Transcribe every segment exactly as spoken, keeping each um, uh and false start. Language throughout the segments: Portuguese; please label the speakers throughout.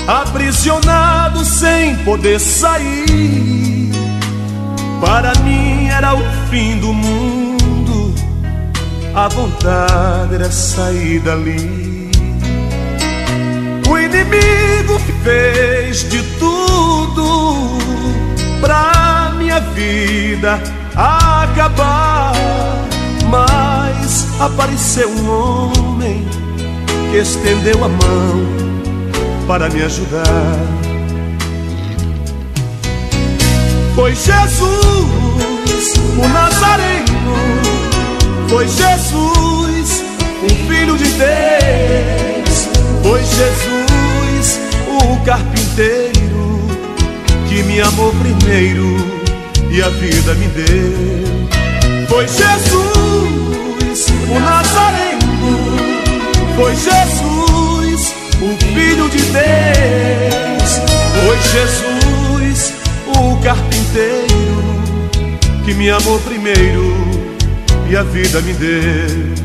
Speaker 1: aprisionado sem poder sair. Para mim era o fim do mundo, a vontade era sair dali. O inimigo fez de tudo pra minha vida acabar, mas apareceu um homem que estendeu a mão para me ajudar. Foi Jesus, o Nazareno, foi Jesus, o Filho de Deus, foi Jesus, o carpinteiro, que me amou primeiro e a vida me deu. Foi Jesus, o Nazareno, foi Jesus, o Filho de Deus, foi Jesus, o carpinteiro, que me amou primeiro e a vida me deu.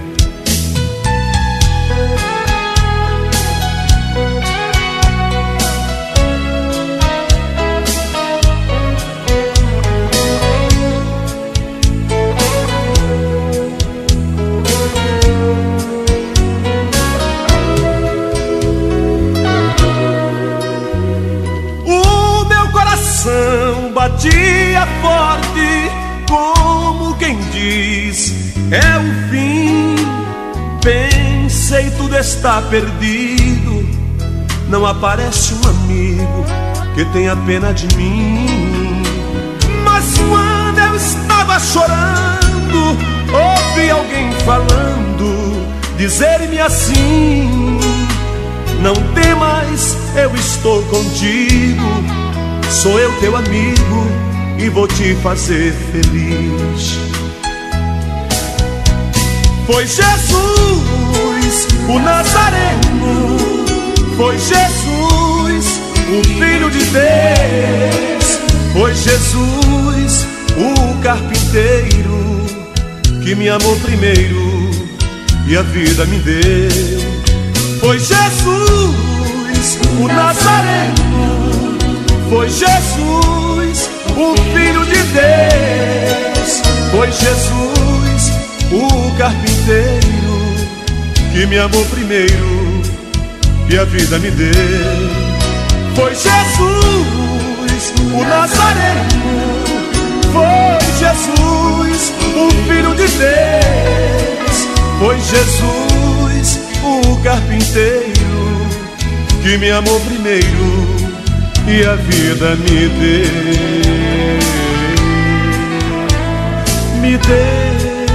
Speaker 1: Batia forte, como quem diz, é o fim. Pensei, tudo está perdido, não aparece um amigo que tenha pena de mim. Mas quando eu estava chorando, ouvi alguém falando, dizer-me assim: não temas, eu estou contigo, sou eu teu amigo e vou te fazer feliz. Foi Jesus, o Nazareno, foi Jesus, o Filho de Deus, foi Jesus, o carpinteiro, que me amou primeiro e a vida me deu. Foi Jesus, o Nazareno, foi Jesus, o Filho de Deus, foi Jesus, o carpinteiro, que me amou primeiro e a vida me deu. Foi Jesus, o Nazareno, foi Jesus, o Filho de Deus, foi Jesus, o carpinteiro, que me amou primeiro e a vida me deu, me deu.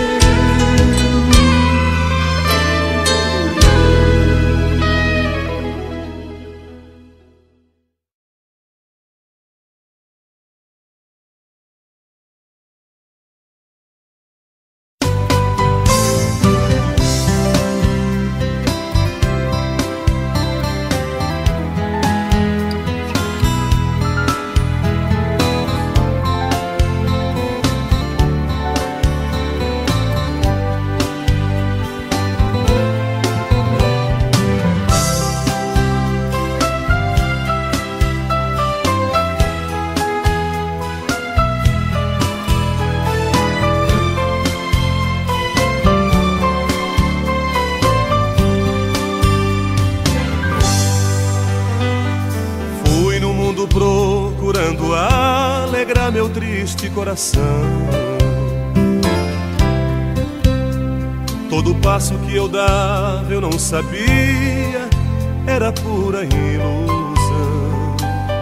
Speaker 1: Procurando alegrar meu triste coração, todo passo que eu dava eu não sabia, era pura ilusão.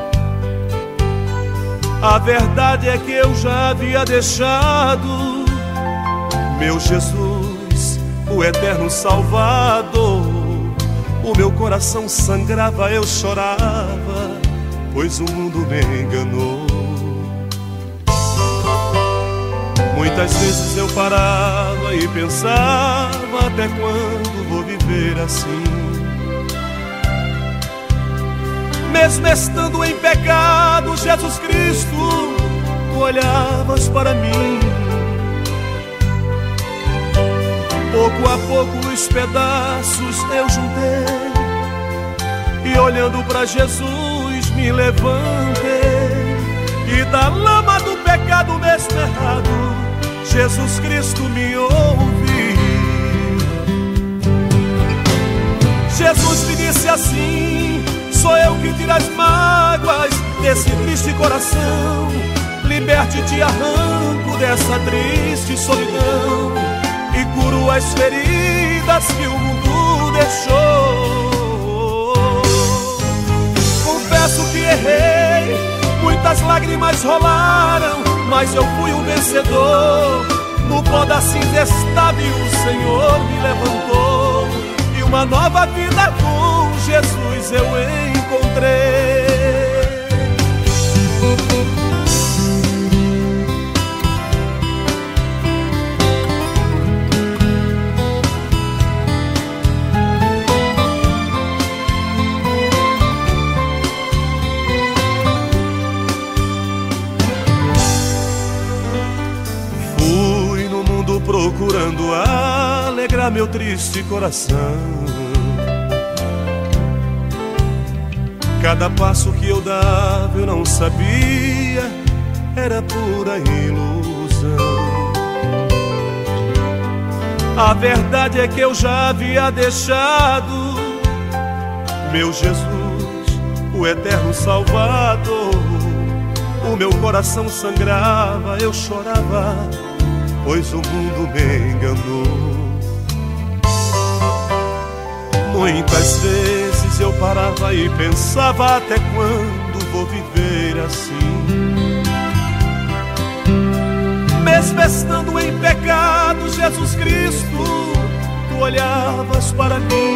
Speaker 1: A verdade é que eu já havia deixado meu Jesus, o eterno Salvador. O meu coração sangrava, eu chorava, pois o mundo me enganou. Muitas vezes eu parava e pensava, até quando vou viver assim? Mesmo estando em pecado, Jesus Cristo, tu olhavas para mim. Pouco a pouco os pedaços eu juntei e olhando pra Jesus me levantei, e da lama do pecado mesmo errado Jesus Cristo me ouve. Jesus me disse assim: sou eu que tiro as mágoas desse triste coração, liberte e te arranco dessa triste solidão, e curo as feridas que o mundo deixou. Confesso que errei, muitas lágrimas rolaram, mas eu fui um vencedor. No pó da cinza estava e o Senhor me levantou, e uma nova vida com Jesus eu encontrei. Procurando alegrar meu triste coração, cada passo que eu dava eu não sabia, era pura ilusão. A verdade é que eu já havia deixado meu Jesus, o eterno Salvador. O meu coração sangrava, eu chorava, pois o mundo me enganou. Muitas vezes eu parava e pensava: até quando vou viver assim? Mesmo estando em pecado, Jesus Cristo, tu olhavas para mim.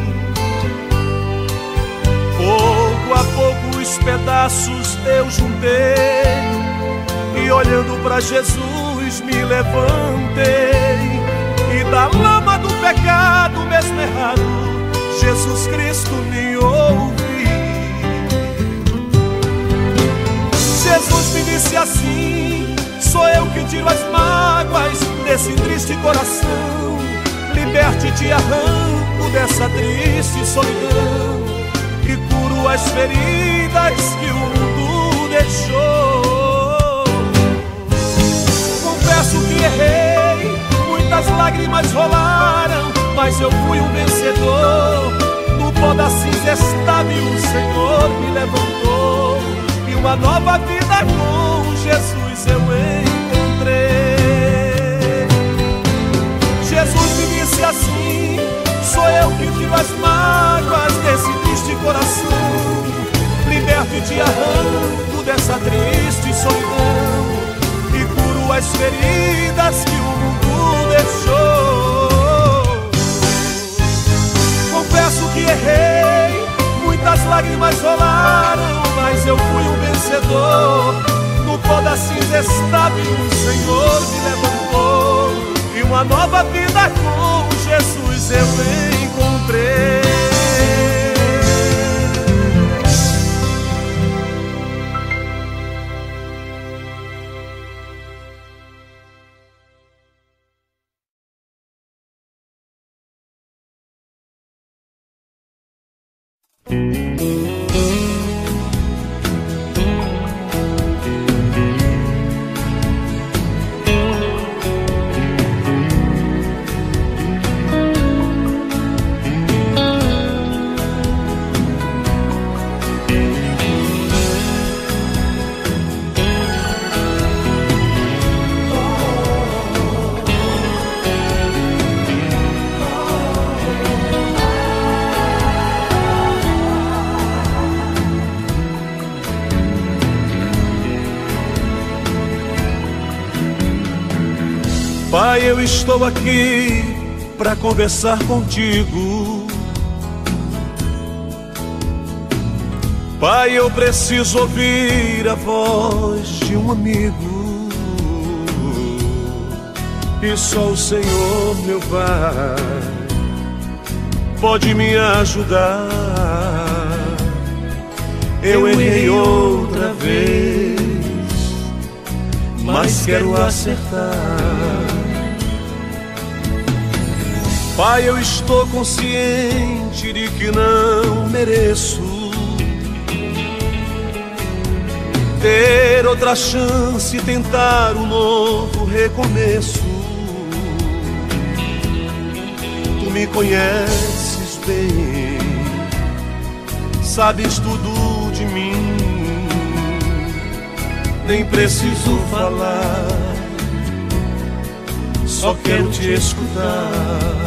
Speaker 1: Pouco a pouco os pedaços eu juntei, e olhando para Jesus me levantei, e da lama do pecado mesmo errado Jesus Cristo me ouve. Jesus me disse assim: sou eu que tiro as mágoas desse triste coração, liberte e te arranco dessa triste solidão, e curo as feridas que o mundo deixou. Confesso que errei, muitas lágrimas rolaram, mas eu fui um vencedor. No pó da cinza estava e o Senhor me levantou, e uma nova vida com Jesus eu encontrei. Jesus me disse assim: sou eu que tiro as mágoas desse triste coração, liberto e te arranco dessa triste solidão, e curo as feridas que o mundo deixou. Confesso que errei, muitas lágrimas rolaram, mas eu fui um vencedor. No pó da cinza estava e o Senhor me levantou, e uma nova vida com Jesus eu encontrei. Pai, eu estou aqui para conversar contigo. Pai, eu preciso ouvir a voz de um amigo, e só o Senhor, meu Pai, pode me ajudar. Eu errei outra vez, mas quero acertar. Pai, eu estou consciente de que não mereço ter outra chance, tentar um novo recomeço. Tu me conheces bem, sabes tudo de mim, nem preciso falar, só quero te escutar.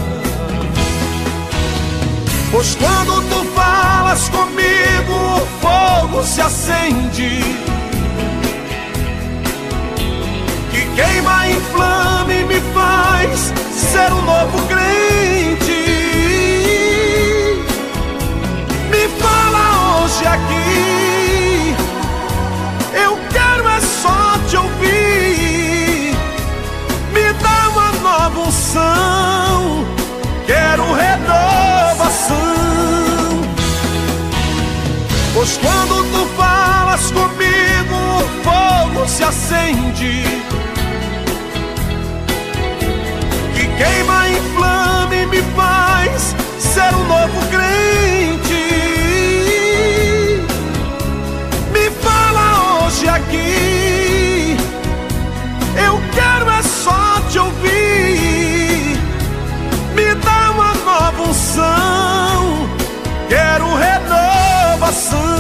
Speaker 1: Pois quando tu falas comigo, o fogo se acende, que queima, inflama e me faz ser um novo crente. Me fala hoje aqui, eu quero é só te ouvir. Me dá uma nova unção, quero renovação. Pois quando tu falas comigo, o fogo se acende, que queima, inflama e me faz ser um novo crente. Me fala hoje aqui, eu quero é só te ouvir. Me dá uma nova unção, quero renovação.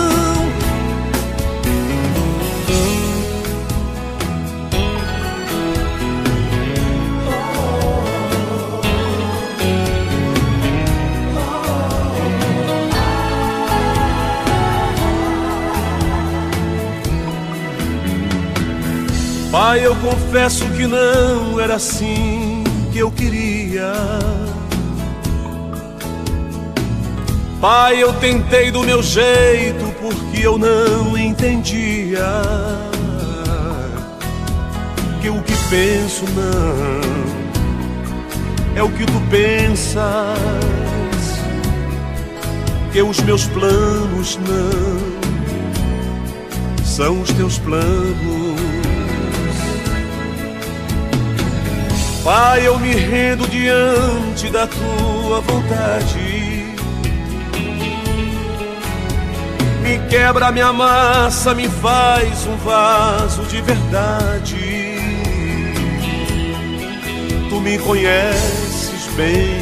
Speaker 1: Pai, eu confesso que não era assim que eu queria. Pai, eu tentei do meu jeito porque eu não entendia que o que penso não é o que tu pensas, que os meus planos não são os teus planos. Pai, eu me rendo diante da tua vontade. Me quebra, me amassa, me faz um vaso de verdade. Tu me conheces bem,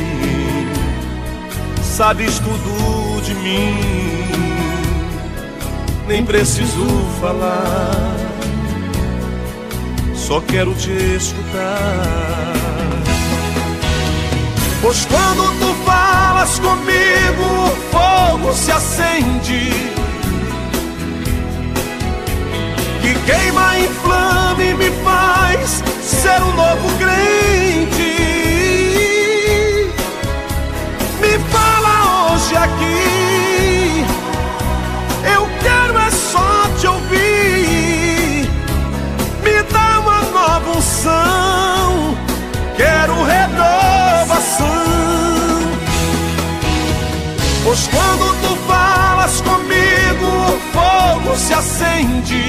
Speaker 1: sabes tudo de mim, nem preciso falar, só quero te escutar. Pois quando tu falas comigo, o fogo se acende, que queima, inflama e me faz ser um novo crente. Me fala hoje aqui, eu quero é só te ouvir. Me dá uma nova unção, quero renovação. Pois quando tu falas comigo, o fogo se acende,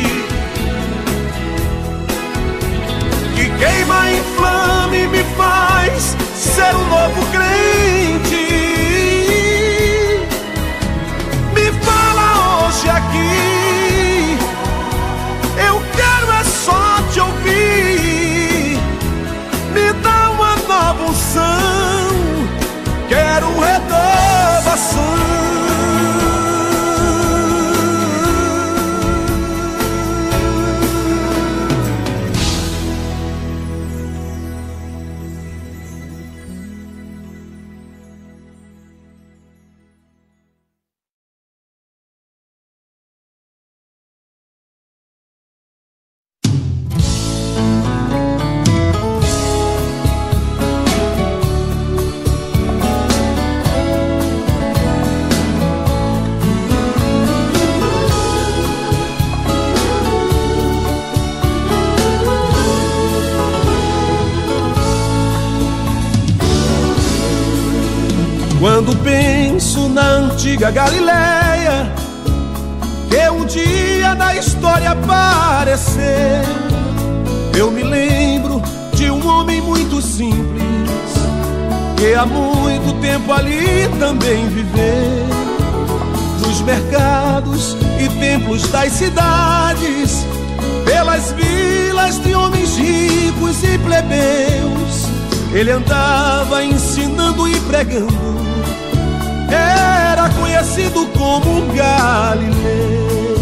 Speaker 1: que queima, inflama e me faz ser um novo crente. Me fala hoje aqui, eu quero é só te ouvir. Me dá uma nova unção, quero renovação. Quando penso na antiga Galileia, que um dia na história aparecer, eu me lembro de um homem muito simples, que há muito tempo ali também viveu. Nos mercados e templos das cidades, pelas vilas de homens ricos e plebeus, ele andava ensinando e pregando. Era conhecido como um Galileu.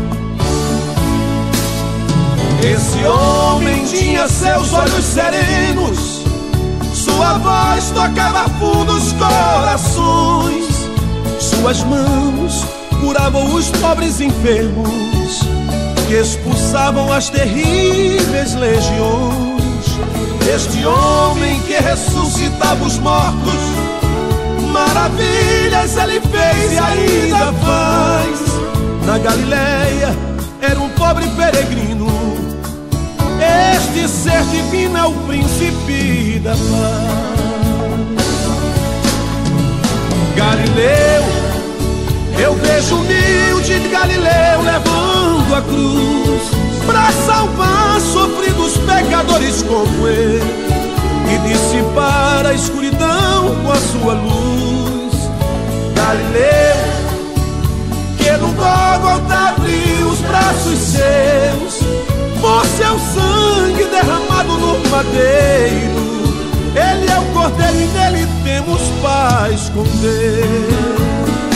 Speaker 1: Esse homem tinha seus olhos serenos, sua voz tocava fundo os corações, suas mãos curavam os pobres enfermos que expulsavam as terríveis legiões. Este homem que ressuscitava os mortos, maravilhas ele fez e ainda faz. Na Galileia era um pobre peregrino, este ser divino é o príncipe da paz. Galileu, eu vejo humilde Galileu levando a cruz pra salvar sofridos pecadores como ele e dissipar a escuridão com a sua luz. Galileu, que no Gólgota abriu os braços seus por seu sangue derramado no madeiro. Ele é o Cordeiro e nele temos paz com Deus.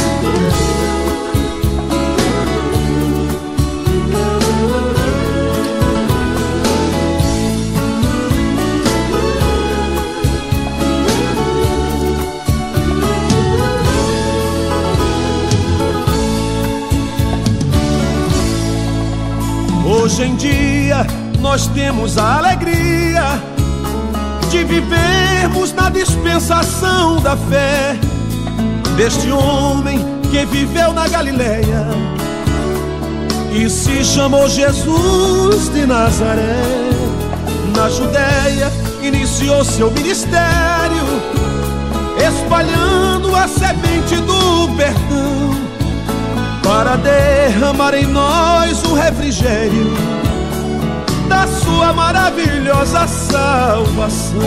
Speaker 1: Hoje em dia nós temos a alegria de vivermos na dispensação da fé deste homem que viveu na Galileia e se chamou Jesus de Nazaré. Na Judéia iniciou seu ministério, espalhando a semente do perdão para derramar em nós o refrigério da sua maravilhosa salvação.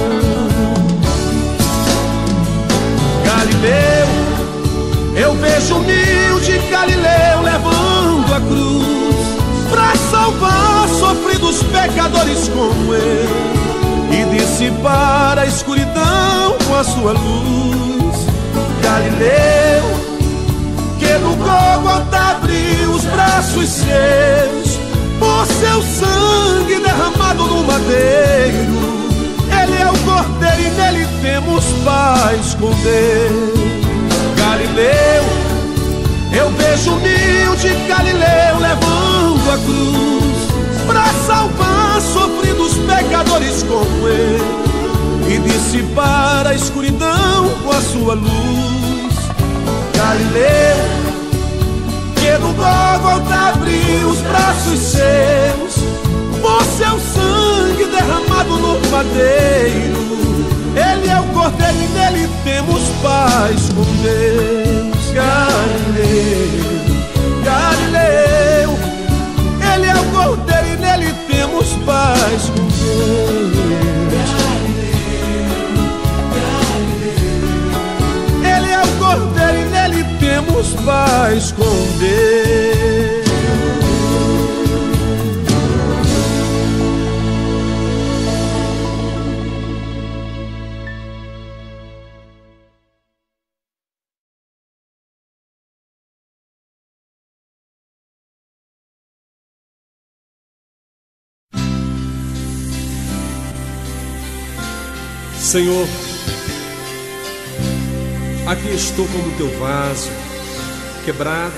Speaker 1: Galileu, eu vejo humilde Galileu levando a cruz pra salvar sofridos pecadores como ele e dissipar a escuridão com a sua luz. Galileu, que no Gólgota abriu os braços seus por seu sangue derramado no madeiro. Ele é o Cordeiro e nele temos paz com Deus. Galileu, eu vejo humilde Galileu levando a cruz pra salvar sofridos pecadores como ele e dissipar a escuridão com a sua luz. Galileu, que no Gólgota abriu os braços seus por seu sangue derramado no madeiro. Ele é o Cordeiro e nele temos paz com Deus. Galileu, Galileu, ele é o Cordeiro e nele temos paz com Deus. Ele é o Cordeiro e nele temos paz com Deus.
Speaker 2: Senhor, aqui estou como teu vaso, quebrado,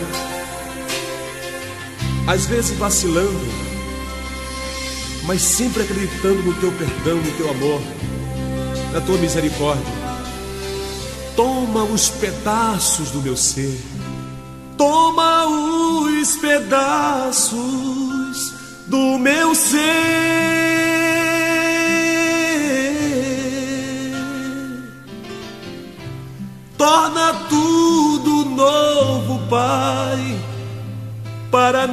Speaker 2: às vezes vacilando, mas sempre acreditando no teu perdão, no teu amor, na tua misericórdia. Toma os pedaços do meu ser, toma os pedaços do meu ser. Torna tudo novo, Pai, para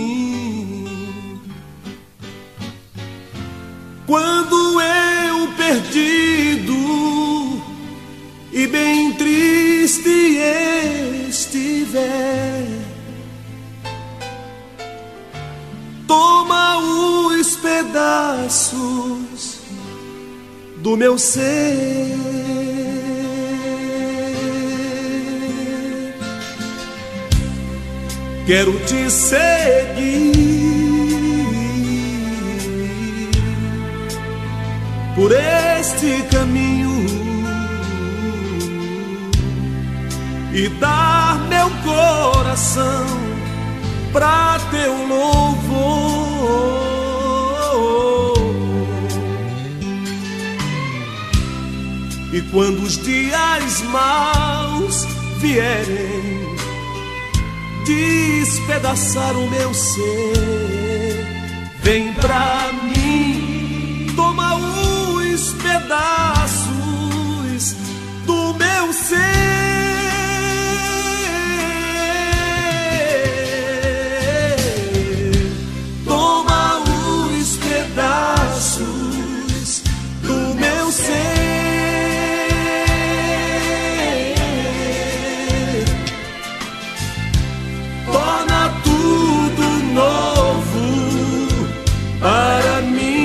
Speaker 2: mim. Quando eu perdi
Speaker 1: perdido e bem triste estiver, toma os pedaços do meu ser. Quero te seguir por este caminho e dar meu coração pra teu louvor. E quando os dias maus vierem despedaçar o meu ser, vem pra mim, toma os pedaços do meu ser. Toma os pedaços do meu ser. Torna tudo novo para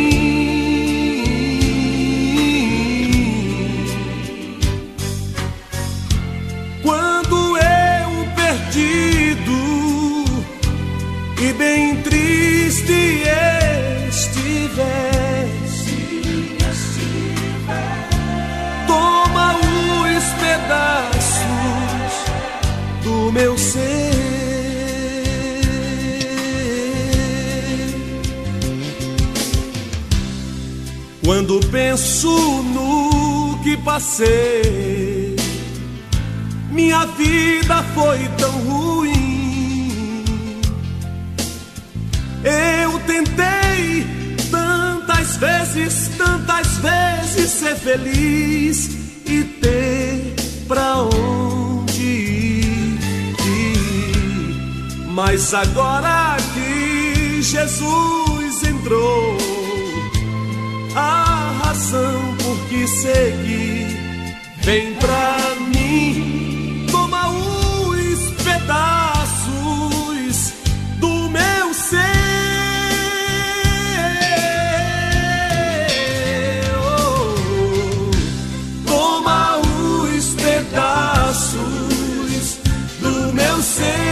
Speaker 1: mim. Quando eu perdido e bem triste estiver, toma os pedaços do meu ser. Quando penso no que passei, minha vida foi tão ruim. Eu tentei tantas vezes, tantas vezes ser feliz e ter pra onde ir. Mas agora que Jesus entrou, a razão por que seguir, vem pra mim, toma os pedaços do meu ser. Oh, toma os pedaços do meu ser.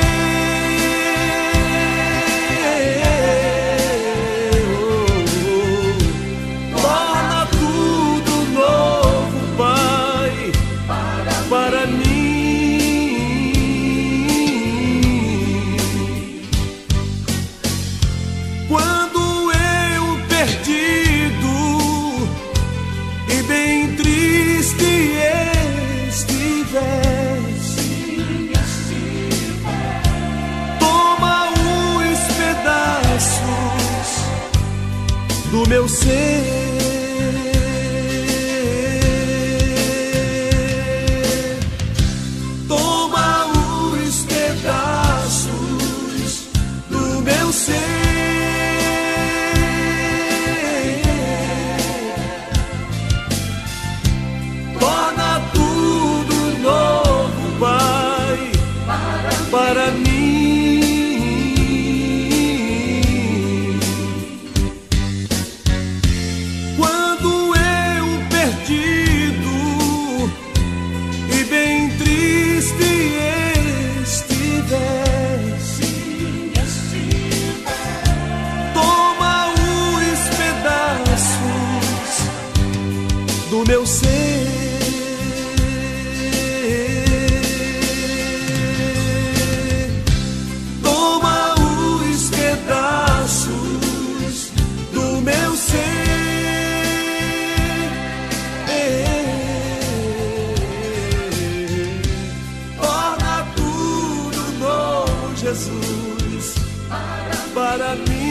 Speaker 1: Do meu ser, toma os pedaços do meu ser. Torna tudo novo, Pai, para mim. Do meu ser, toma os pedaços do meu ser. Torna tudo novo, Jesus, para mim.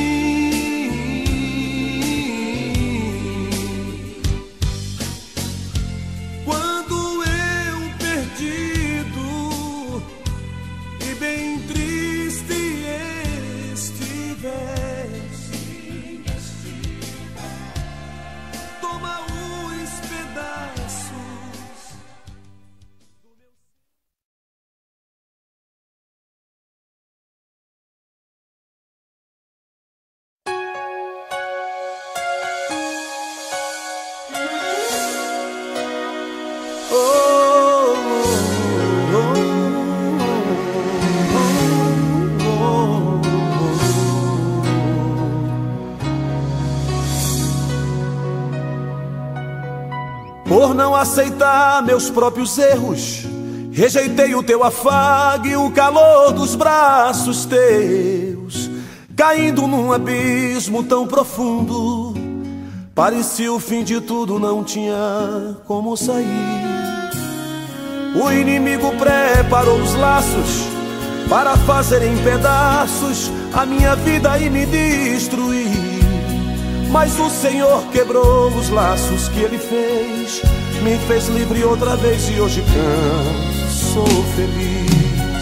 Speaker 1: Por não aceitar meus próprios erros, rejeitei o teu afago e o calor dos braços teus. Caindo num abismo tão profundo, parecia o fim de tudo, não tinha como sair. O inimigo preparou os laços para fazer em pedaços a minha vida e me destruir. Mas o Senhor quebrou os laços que Ele fez, me fez livre outra vez e hoje canto, sou feliz.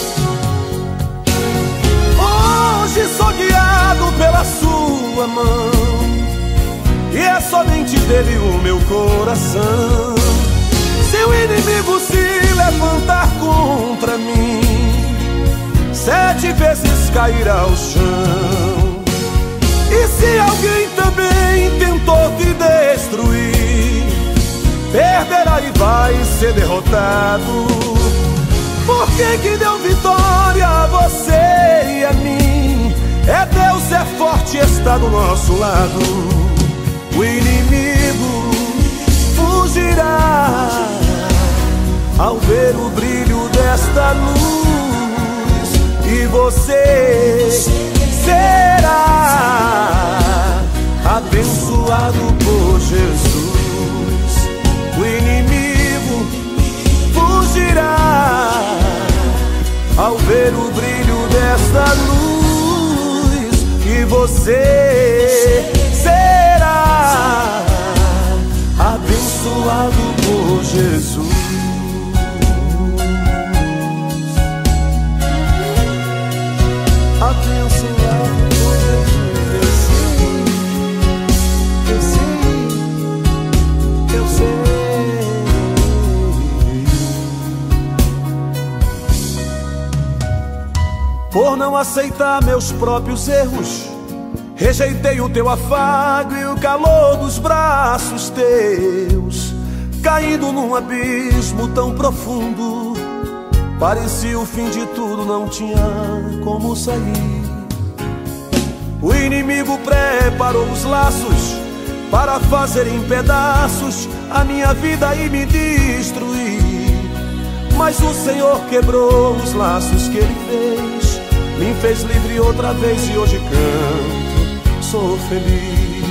Speaker 1: Hoje sou guiado pela sua mão, e é somente dele o meu coração. Se o inimigo se levantar contra mim, sete vezes cairá ao chão. E se alguém também tentou te destruir, perderá e vai ser derrotado. Porque quem deu vitória a você e a mim é Deus, é forte, está do nosso lado. O inimigo fugirá ao ver o brilho desta luz, e você será abençoado por Jesus. O inimigo fugirá ao ver o brilho desta luz, e você será abençoado por Jesus. Abençoado por Jesus. Eu sei, eu sei, eu sei. Por não aceitar meus próprios erros, rejeitei o teu afago e o calor dos braços teus. Caindo num abismo tão profundo, parecia o fim de tudo, não tinha como sair. O inimigo preparou os laços para fazer em pedaços a minha vida e me destruir. Mas o Senhor quebrou os laços que Ele fez, me fez livre outra vez e hoje canto, sou feliz.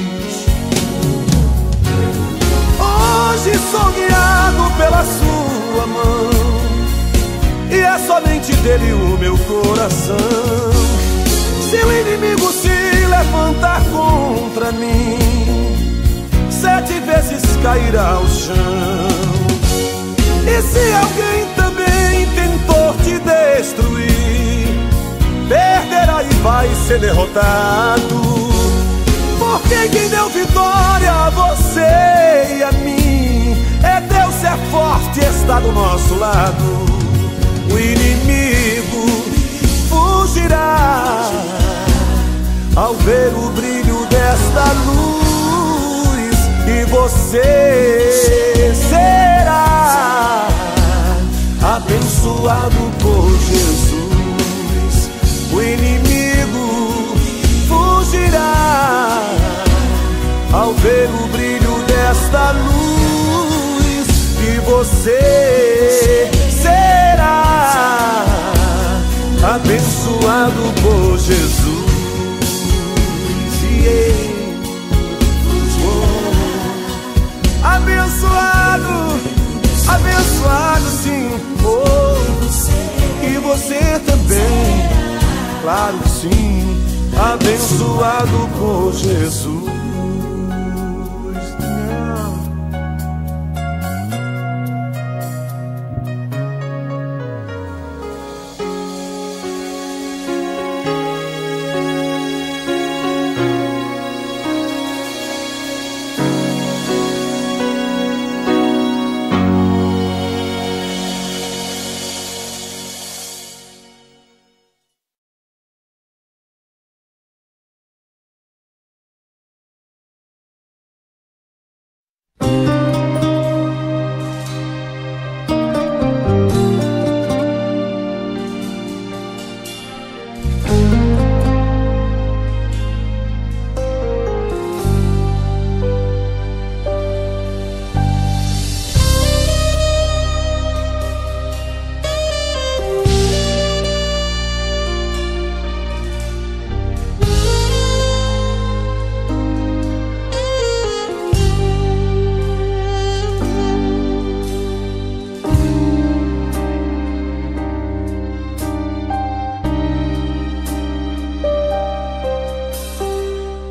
Speaker 1: Hoje sou guiado pela sua mão, e é somente dele o meu coração. Se o inimigo se levantar contra mim, sete vezes cairá ao chão. E se alguém também tentou te destruir, perderá e vai ser derrotado. Porque quem deu vitória a você e a mim é Deus, é forte, está do nosso lado. O inimigo fugirá ao ver o brilho desta luz, e você será abençoado por Jesus. O inimigo fugirá ao ver o brilho desta luz, e você será abençoado por Jesus. Yeah. Oh. Abençoado, abençoado sim. Oh. E você também, claro que sim, abençoado por Jesus.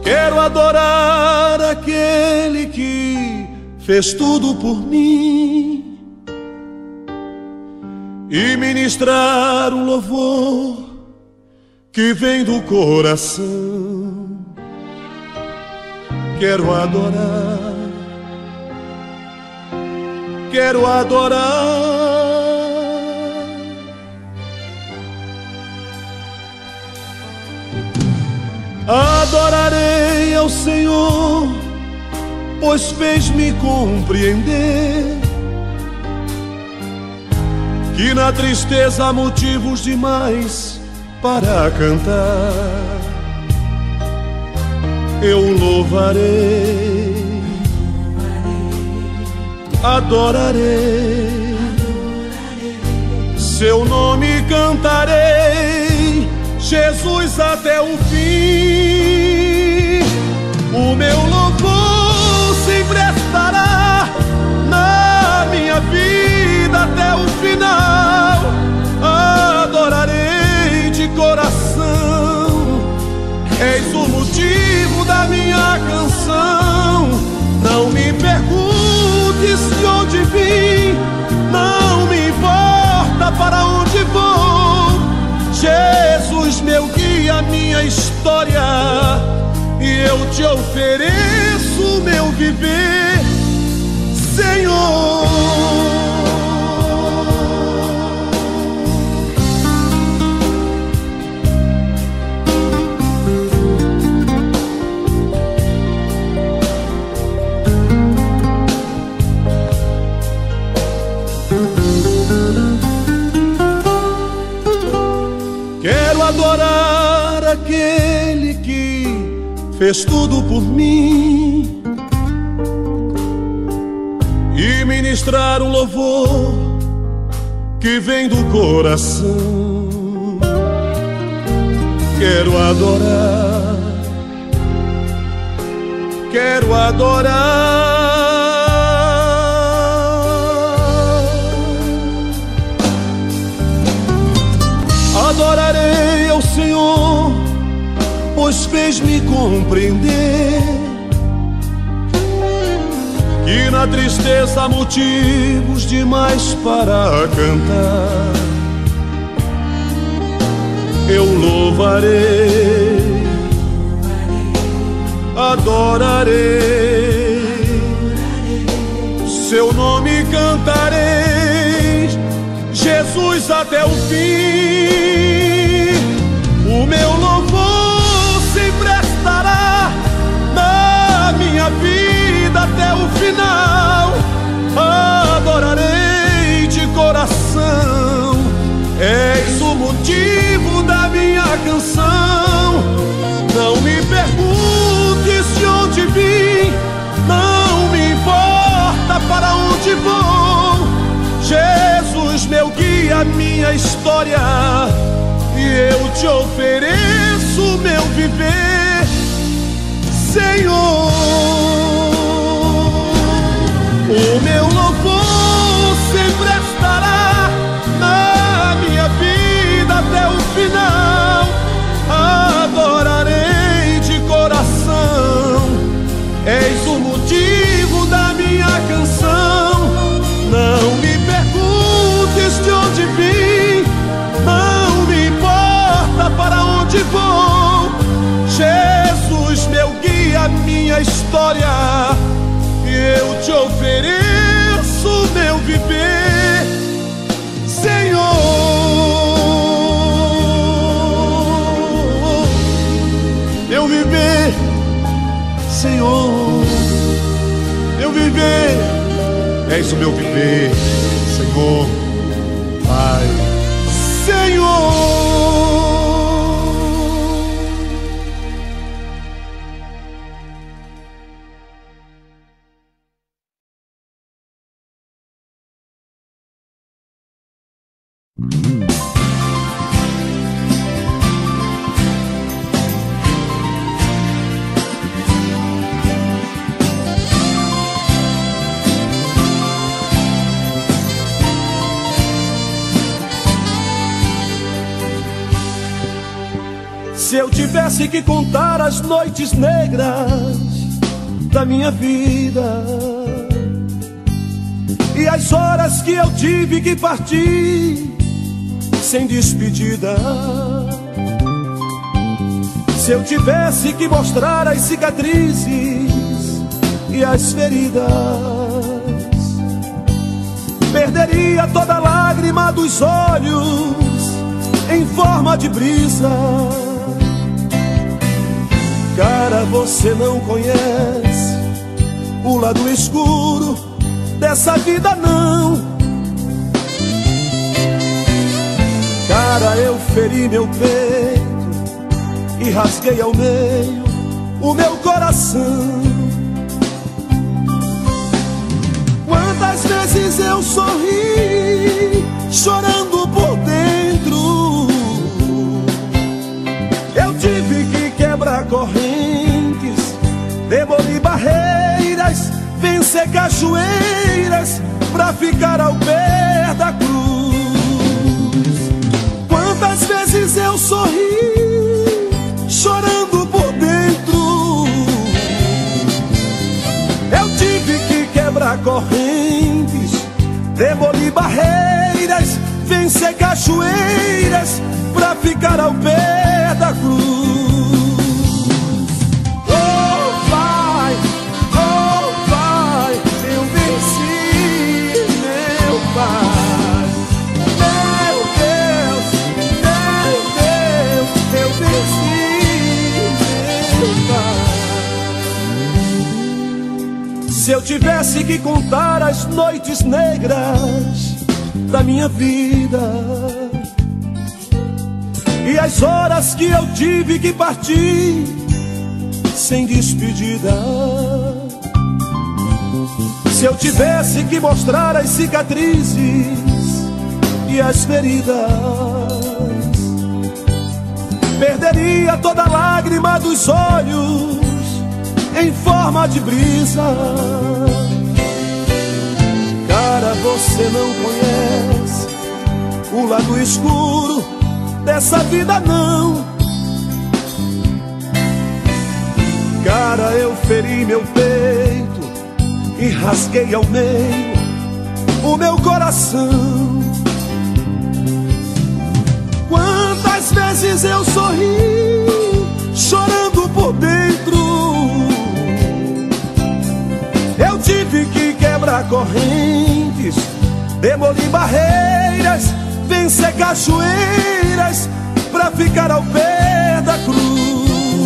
Speaker 1: Quero adorar aquele que fez tudo por mim e ministrar um louvor que vem do coração. Quero adorar, quero adorar. Adorarei ao Senhor, pois fez-me compreender que na tristeza há motivos demais para cantar. Eu louvarei, adorarei, seu nome cantarei, Jesus até o fim. O meu louvor sempre estará na minha vida até o final. Adorarei de coração, és o motivo da minha canção. Não me perguntes de onde vim, não me importa para onde vou. Jesus, meu guia, minha história, e eu te ofereço o meu viver, Senhor. Quero adorar aquele que fez tudo por mim e ministrar um louvor que vem do coração. Quero adorar, quero adorar. Adorarei ao Senhor, pois fez-me compreender que na tristeza há motivos demais para cantar. Eu louvarei, adorarei, seu nome cantarei, Jesus até o fim. O meu louvor sempre estará na minha vida até o final. Adorarei de coração, és o motivo da minha canção. Não me perguntes de onde vim, não me importa para onde vou. Jesus, meu guia, minha história, e eu te ofereço o meu viver, Senhor. O meu louvor sempre estará na minha vida até o final. Adorarei de coração, és o motivo da minha canção. Não me perguntes de onde vim, não me importa para onde vou. Jesus, meu guia, minha história, e eu te ofereço o meu viver, Senhor. Meu viver, Senhor, meu viver, és o meu viver, Senhor, Pai, Senhor. Se eu tivesse que contar as noites negras da minha vida e as horas que eu tive que partir sem despedida, se eu tivesse que mostrar as cicatrizes e as feridas, perderia toda lágrima dos olhos em forma de brisa. Cara, você não conhece o lado escuro dessa vida, não. Cara, eu feri meu peito e rasguei ao meio o meu coração. Quantas vezes eu sorri, chorando por dentro. Eu tive que quebrar correntes, demolir barreiras, vencer cachoeiras pra ficar ao pé da cruz. Quantas vezes eu sorri, chorando por dentro. Eu tive que quebrar correntes, demolir barreiras, vencer cachoeiras pra ficar ao pé da cruz. Oh Pai, oh Pai, eu venci, meu Pai. Meu Deus, meu Deus, eu venci, meu Pai. Se eu tivesse que contar as noites negras da minha vida e as horas que eu tive que partir sem despedida, se eu tivesse que mostrar as cicatrizes e as feridas, perderia toda lágrima dos olhos em forma de brisa. Cara, você não conhece o lado escuro dessa vida, não. Cara, eu feri meu peito e rasguei ao meio o meu coração. Quantas vezes eu sorri, chorando por dentro. Eu tive que quebrar correntes, demolir barreiras, vencer cachoeiras pra ficar ao pé da cruz.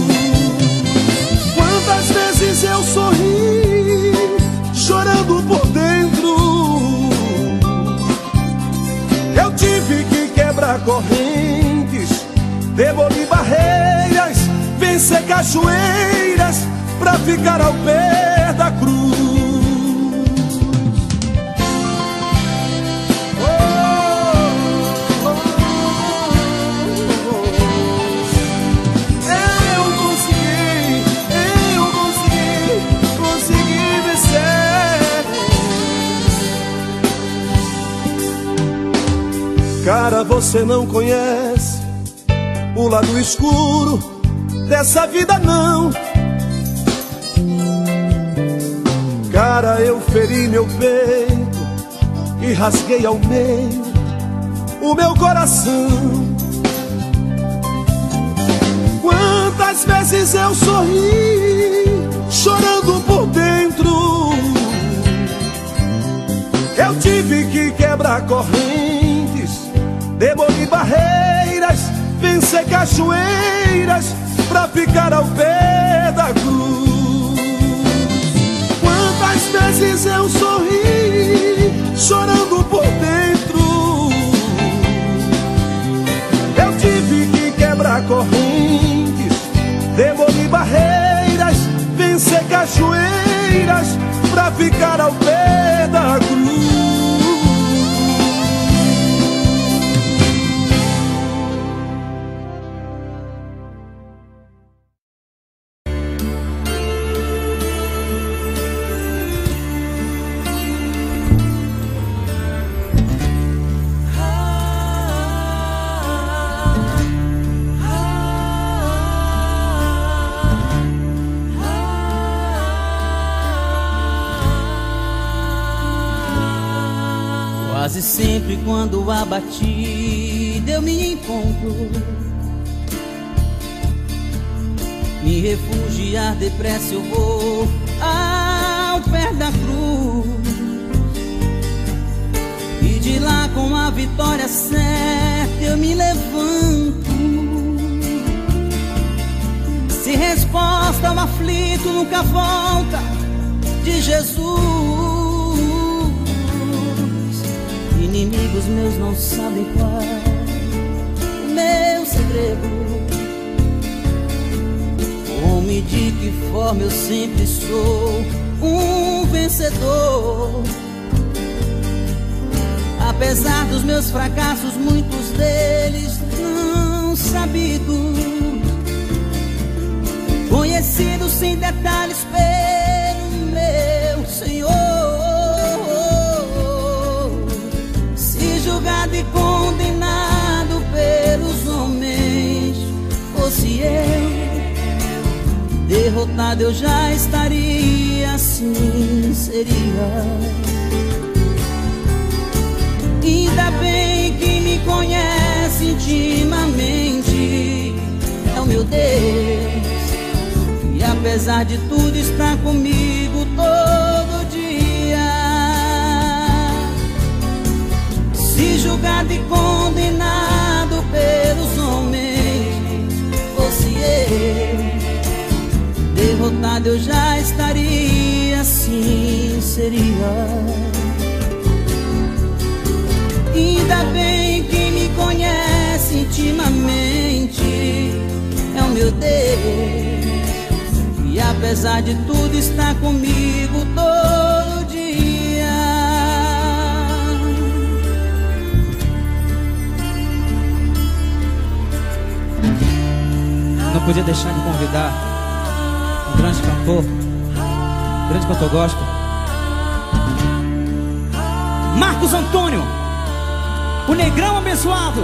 Speaker 1: Quantas vezes eu sorri, chorando por dentro. Eu tive que quebrar correntes, demolir barreiras, vencer cachoeiras pra ficar ao pé da cruz. Cara, você não conhece o lado escuro dessa vida, não. Cara, eu feri meu peito e rasguei ao meio o meu coração. Quantas vezes eu sorri, chorando por dentro. Eu tive que quebrar correntes, demolir barreiras, vencer cachoeiras pra ficar ao pé da cruz. Quantas vezes eu sorri, chorando por dentro. Eu tive que quebrar correntes, demolir barreiras, vencer cachoeiras pra ficar ao pé da cruz.
Speaker 3: Quase sempre quando abatido eu me encontro, me refugiar depressa eu vou ao pé da cruz, e de lá com a vitória certa eu me levanto. Se resposta ao aflito nunca volta de Jesus, inimigos meus não sabem qual o meu segredo. Homem, de que forma eu sempre sou um vencedor. Apesar dos meus fracassos, muitos deles não sabidos, conhecidos sem detalhes pelo meu Senhor. Se julgado e condenado pelos homens fosse eu, derrotado eu já estaria, assim seria. Ainda bem que me conhece intimamente, é o meu Deus, e apesar de tudo está comigo todo dia. Se julgado e condenado pelos homens fosse eu, derrotado eu já estaria, assim seria. Ainda bem que me conhece intimamente, é o meu Deus, e apesar de tudo está comigo todo dia.
Speaker 4: Não podia deixar de convidar um grande cantor, um grande cantor gospel, Marcos Antônio, o negrão abençoado.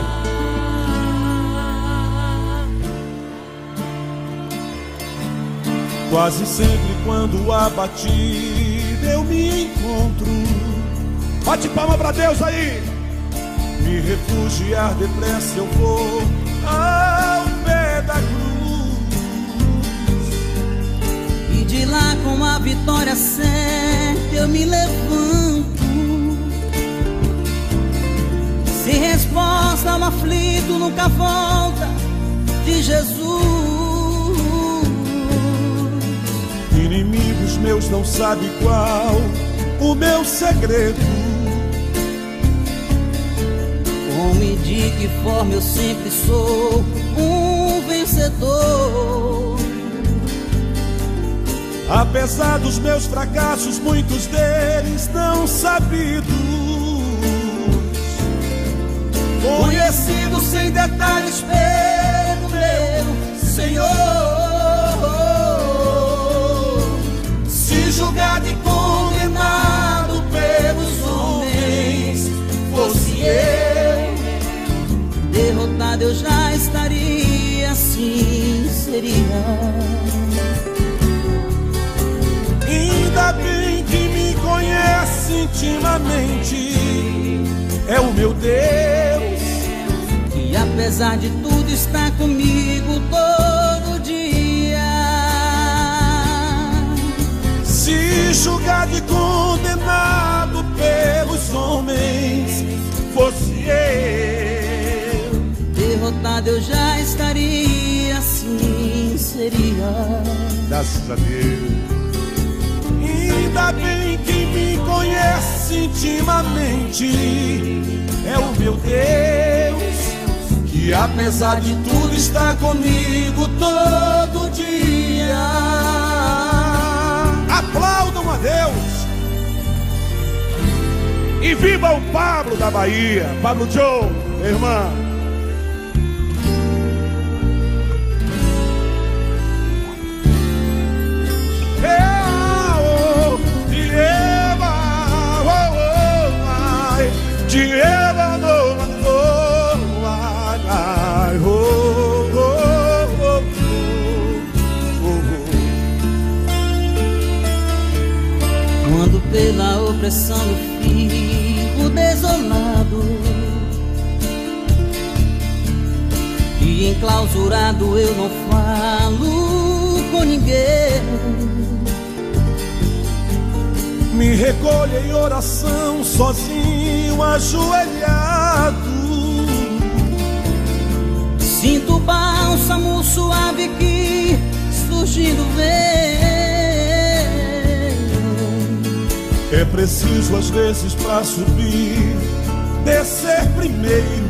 Speaker 1: Quase sempre quando abatido eu me encontro. Bate palma pra Deus aí. Me refugiar depressa eu vou ao pé da cruz,
Speaker 3: e de lá com a vitória certa eu me levanto. Se resposta ao aflito nunca volta de Jesus,
Speaker 1: inimigos meus não sabem qual o meu segredo.
Speaker 3: Homem, de que forma eu sempre sou um vencedor.
Speaker 1: Apesar dos meus fracassos, muitos deles não sabidos,
Speaker 3: conhecido sem detalhes pelo meu Senhor. Se julgado e condenado pelos homens fosse eu, derrotado eu já estaria, assim seria.
Speaker 1: Ainda bem que me conhece intimamente, é o meu Deus,
Speaker 3: e apesar de tudo está comigo todo dia.
Speaker 1: Se julgado e condenado pelos homens fosse eu,
Speaker 3: derrotado eu já estaria, assim seria.
Speaker 1: Graças a Deus. Ainda bem que me conhece intimamente, é o meu Deus, que apesar de tudo está comigo todo dia. Aplaudam a Deus e viva o Pablo da Bahia, Pablo Joe, meu irmão.
Speaker 3: quando pela opressão eu fico desolado e enclausurado eu não falo com ninguém.
Speaker 1: Me recolho em oração, sozinho, ajoelhado.
Speaker 3: Sinto o bálsamo suave que surgindo vem.
Speaker 1: É preciso às vezes pra subir, descer primeiro,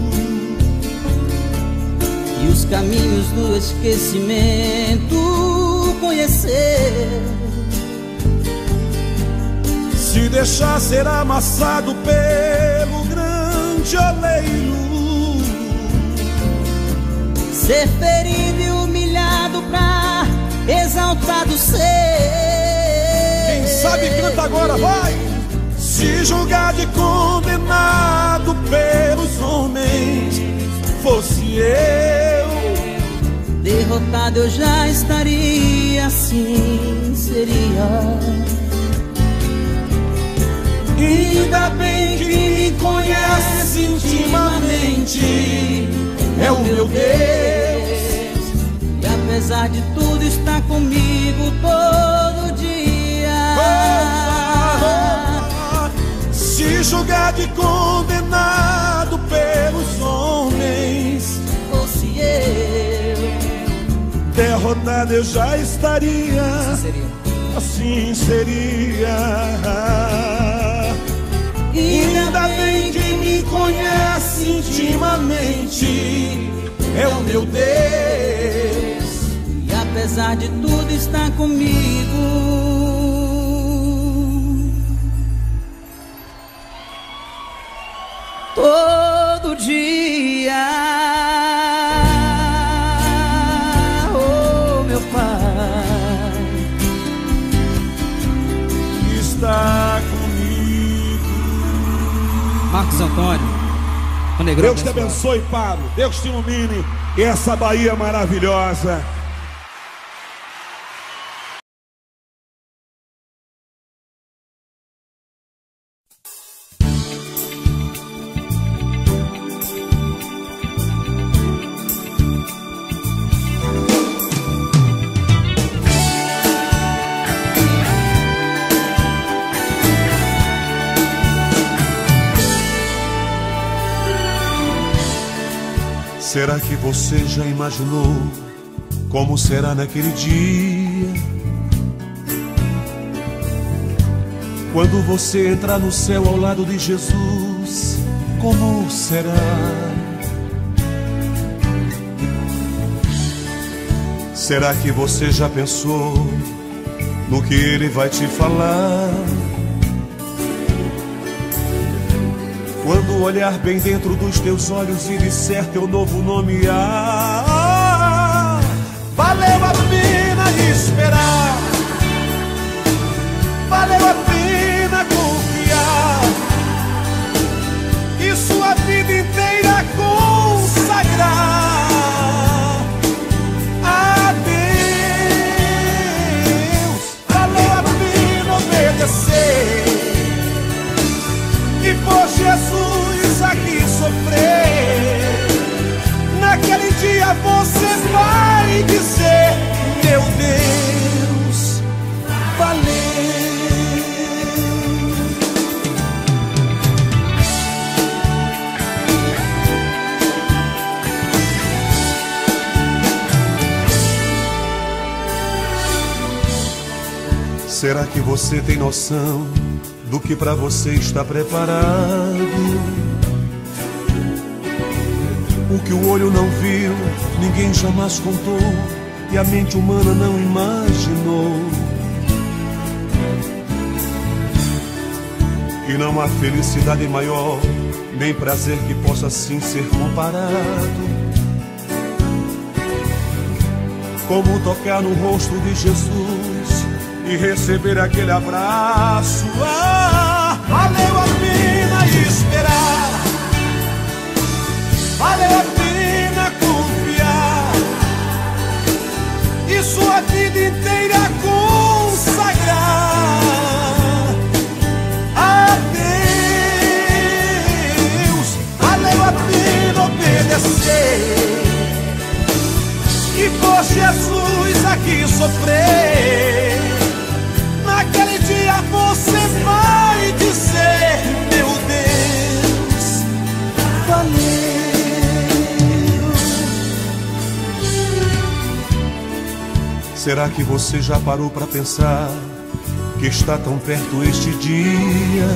Speaker 3: e os caminhos do esquecimento conhecer.
Speaker 1: Se deixar ser amassado pelo grande oleiro,
Speaker 3: ser ferido e humilhado pra exaltado ser.
Speaker 1: Quem sabe canta agora, vai! Se julgar de condenado pelos homens, fosse eu,
Speaker 3: derrotado eu já estaria, assim seria.
Speaker 1: Ainda bem que me conhece intimamente, é o meu Deus,
Speaker 3: e apesar de tudo está comigo todo dia.
Speaker 1: Se julgar de condenado pelos homens,
Speaker 3: fosse eu,
Speaker 1: derrotado eu já estaria,
Speaker 3: assim seria.
Speaker 1: Assim seria. Ainda bem que me conhece intimamente, é o meu Deus,
Speaker 3: e apesar de tudo está comigo. Todo dia, oh meu Pai,
Speaker 1: está comigo.
Speaker 4: Marcos Antônio, o Negrão.
Speaker 1: Deus te abençoe, Pablo. Deus te ilumine. E essa Bahia maravilhosa. Será que você já imaginou como será naquele dia, quando você entrar no céu ao lado de Jesus? Como será? Será que você já pensou no que Ele vai te falar? Quando olhar bem dentro dos teus olhos e disser teu novo nome, ah, valeu a pena esperar, valeu a pena confiar e sua vida inteira consagrar a Deus. Valeu a pena obedecer e por Jesus aqui sofrer. Naquele dia você vai dizer: meu Deus, valeu. Será que você tem noção do que pra você está preparado? O que o olho não viu, ninguém jamais contou, e a mente humana não imaginou. E não há felicidade maior, nem prazer que possa assim ser comparado, como tocar no rosto de Jesus e receber aquele abraço. Ah, valeu a pena esperar, valeu a pena confiar e sua vida inteira consagrar sofrer. Naquele dia você vai dizer: meu Deus, valeu. Será que você já parou para pensar que está tão perto este dia?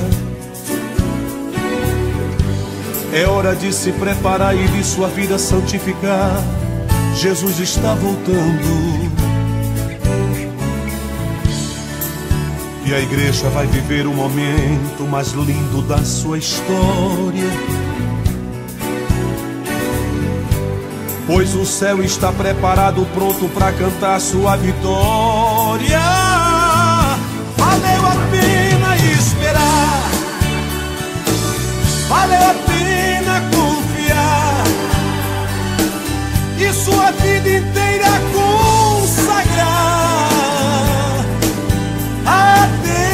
Speaker 1: É hora de se preparar e de sua vida santificar. Jesus está voltando e a igreja vai viver o momento mais lindo da sua história, pois o céu está preparado, pronto para cantar sua vitória. Valeu a pena esperar, valeu a pena confiar e sua vida inteira consagrar a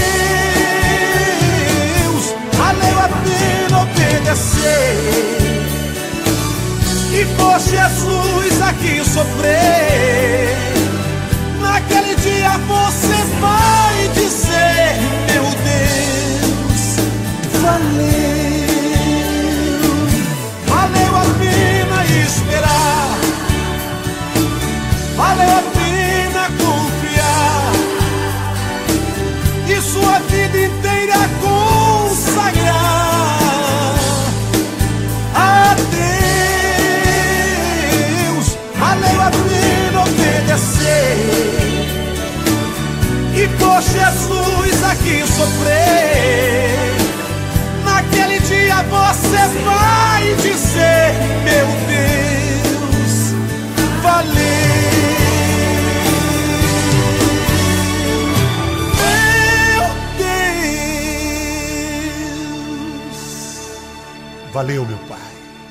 Speaker 1: Deus. Valeu a pena obedecer e por Jesus aqui sofrer. Naquele dia você vai dizer: meu Deus, valeu. Valeu a pena esperar, valeu a pena confiar e sua vida inteira consagrar a Deus. Valeu a pena obedecer e por Jesus aqui sofrer. Naquele dia você vai dizer: meu Deus, valeu. Meu Deus, valeu, meu Pai.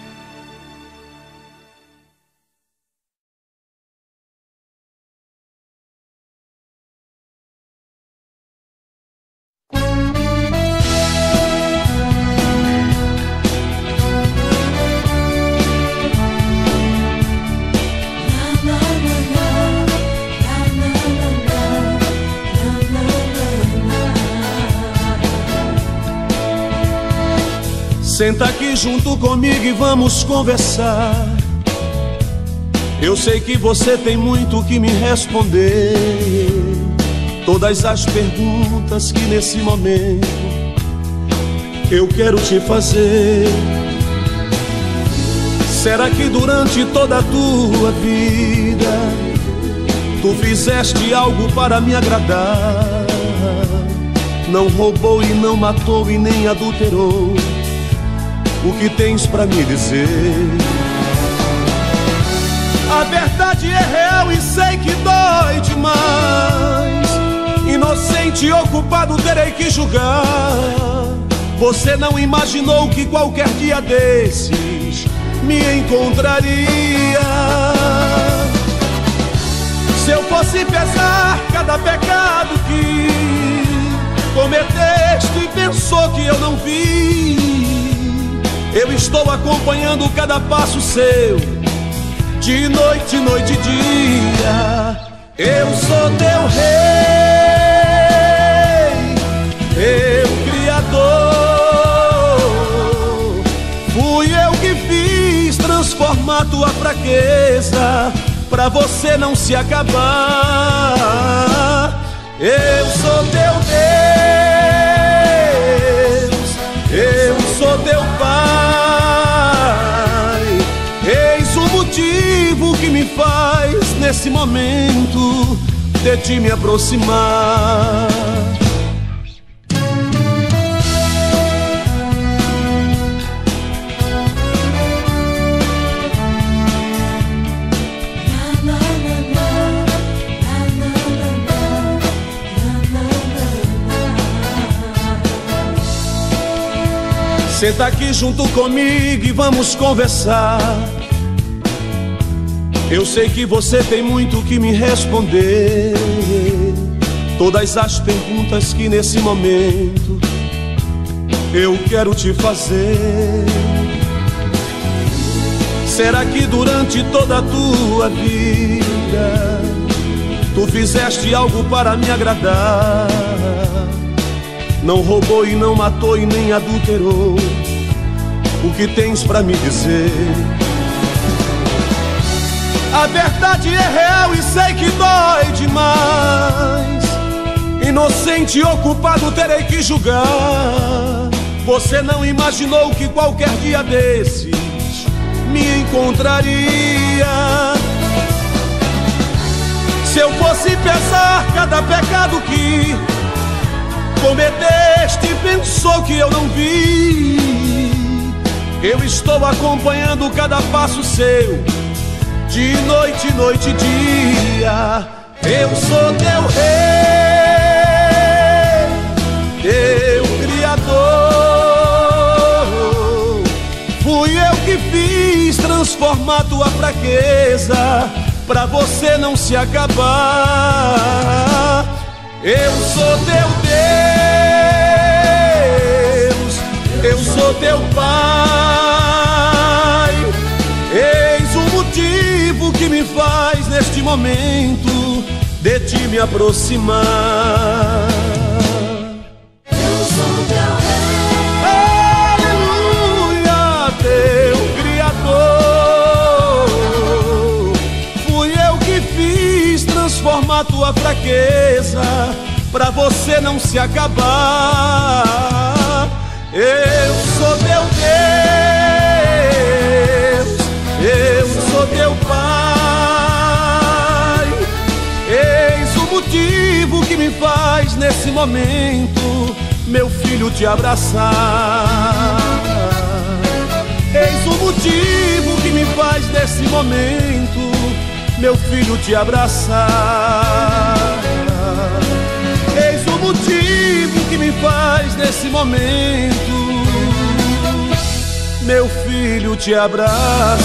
Speaker 1: Senta aqui junto comigo e vamos conversar. Eu sei que você tem muito que me responder. Todas as perguntas que nesse momento eu quero te fazer. Será que durante toda a tua vida tu fizeste algo para me agradar? Não roubou e não matou e nem adulterou. O que tens pra me dizer? A verdade é real e sei que dói demais. Inocente e ocupado terei que julgar. Você não imaginou que qualquer dia desses me encontraria. Se eu fosse pesar cada pecado que cometeste e pensou que eu não vi, eu estou acompanhando cada passo seu, de noite, noite e dia. Eu sou teu rei, teu criador. Fui eu que fiz transformar tua fraqueza pra você não se acabar. Eu sou teu Deus, eu sou teu Pai. Eis o motivo que me faz nesse momento de ti me aproximar. Senta aqui junto comigo e vamos conversar. Eu sei que você tem muito que me responder. Todas as perguntas que nesse momento eu quero te fazer. Será que durante toda a tua vida Tu fizeste algo para me agradar. Não roubou e não matou e nem adulterou. O que tens pra me dizer? A verdade é real e sei que dói demais. Inocente ou culpado terei que julgar. Você não imaginou que qualquer dia desses me encontraria. Se eu fosse pesar cada pecado que cometeste, pensou que eu não vi. Eu estou acompanhando cada passo seu, de noite, noite e dia. Eu sou teu rei, teu criador. Fui eu que fiz transformar tua fraqueza pra você não se acabar. Eu sou teu Deus, eu sou teu Pai. Eis o motivo que me faz neste momento de ti me aproximar.
Speaker 5: Eu sou teu rei,
Speaker 1: aleluia, teu criador. Fui eu que fiz transformar tua fraqueza pra você não se acabar. Eu sou teu Deus, eu sou teu Pai. Eis o motivo que me faz nesse momento, meu filho, te abraçar. Eis o motivo que me faz nesse momento, meu filho, te abraçar. Eis o motivo que me faz nesse momento, meu filho, te abraçar.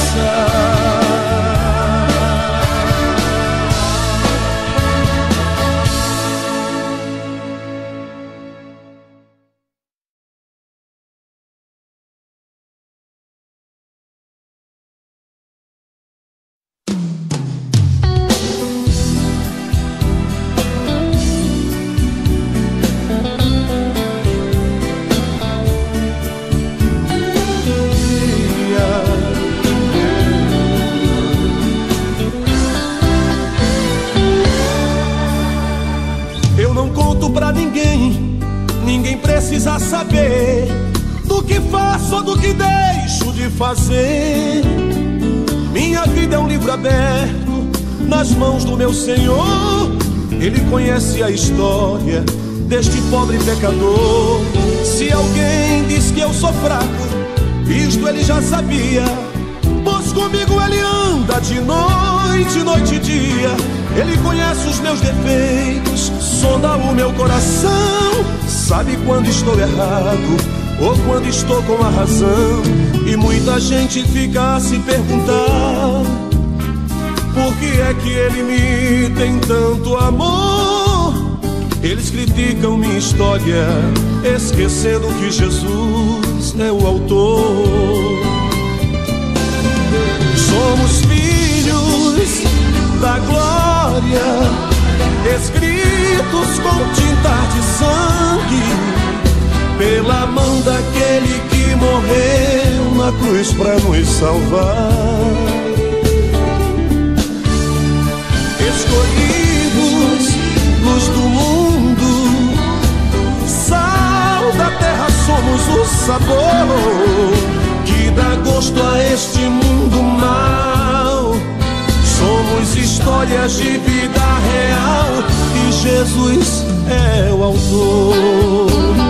Speaker 1: Precisa saber do que faço ou do que deixo de fazer. Minha vida é um livro aberto nas mãos do meu Senhor. Ele conhece a história deste pobre pecador. Se alguém diz que eu sou fraco, isto ele já sabia, pois comigo ele anda de noite, noite e dia. Ele conhece os meus defeitos, sonda o meu coração, sabe quando estou errado ou quando estou com a razão. E muita gente fica a se perguntar: por que é que ele me tem tanto amor? Eles criticam minha história, esquecendo que Jesus é o autor. Somos filhos da glória, escritos com tinta de sangue, pela mão daquele que morreu na cruz pra nos salvar. Escolhidos, luz do mundo, sal da terra, somos o sabor que dá gosto a este mundo mau. Somos histórias de vida real e Jesus é o autor.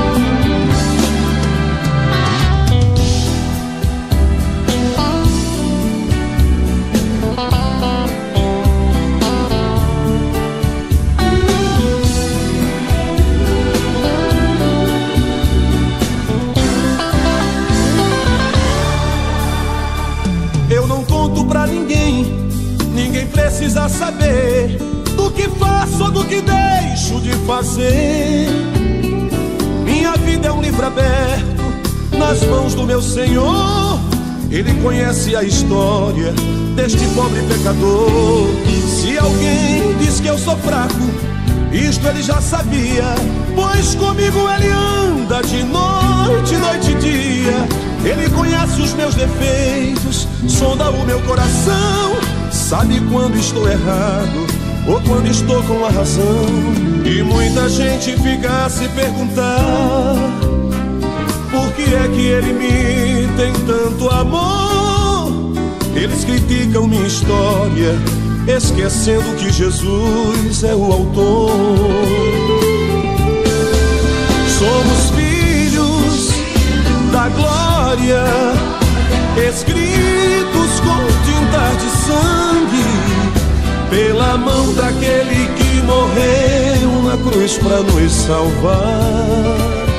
Speaker 1: Eu não conto pra ninguém, ninguém precisa saber do que faço ou do que deixo de fazer. Minha vida é um livro aberto nas mãos do meu Senhor. Ele conhece a história deste pobre pecador. Se alguém diz que eu sou fraco, isto ele já sabia, pois comigo ele anda de noite, noite e dia. Ele conhece os meus defeitos, sonda o meu coração, sabe quando estou errado ou quando estou com a razão. E muita gente fica a se perguntar: por que é que ele me tem tanto amor? Eles criticam minha história, esquecendo que Jesus é o autor. Somos filhos da glória, escritos com tinta de sangue, pela mão daquele que morreu na cruz para nos salvar.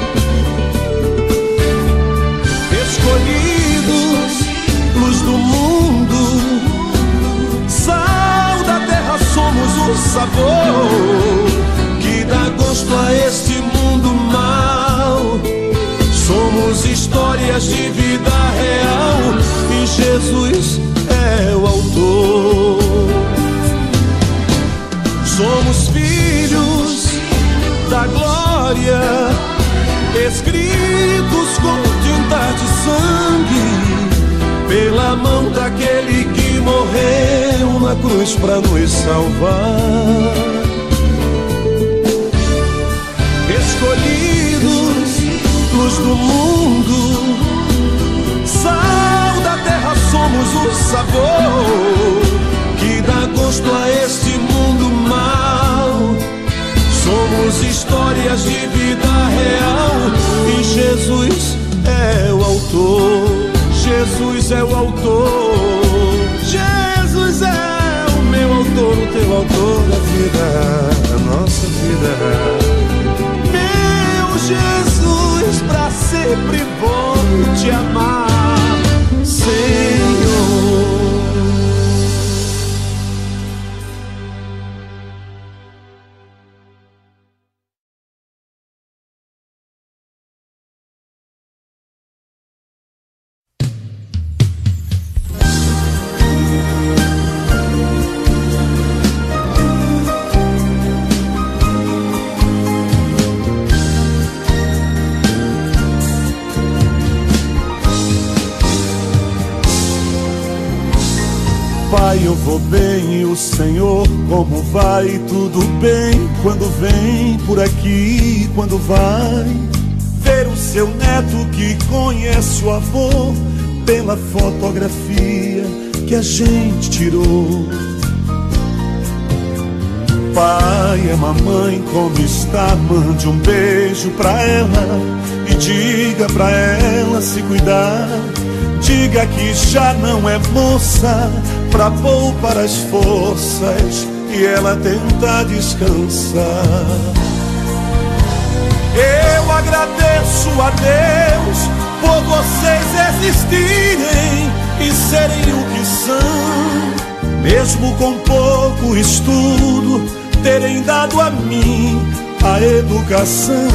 Speaker 1: Escolhidos, luz do mundo, sal da terra, somos o sabor que dá gosto a este mundo mau. Somos histórias de vida real e Jesus é o autor. Somos filhos da glória, escritos com tinta de sangue, pela mão daquele que morreu na cruz para nos salvar. Escolhidos, luz do mundo, sal da terra, somos o sabor que dá gosto a este mundo mau. Somos histórias de vida real e Jesus é o autor. Jesus é o autor. Jesus é o meu autor, o teu autor da vida, da nossa vida. Meu Jesus, pra sempre vou te amar, Senhor.
Speaker 6: Pai, eu vou bem, e o Senhor como vai? Tudo bem quando vem por aqui, quando vai ver o seu neto que conhece o avô pela fotografia que a gente tirou. Pai, a mamãe como está? Mande um beijo pra ela e diga pra ela se cuidar. Diga que já não é moça pra poupar as forças e ela tenta descansar. Eu agradeço a Deus por vocês existirem e serem o que são, mesmo com pouco estudo, terem dado a mim a educação.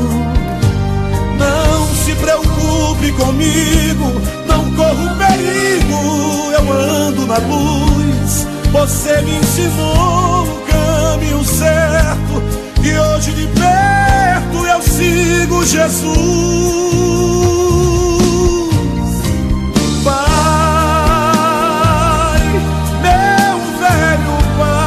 Speaker 6: Não se preocupe comigo, não corro perigo, eu ando na luz. Você me ensinou o caminho certo e hoje de perto eu sigo Jesus. Pai, meu velho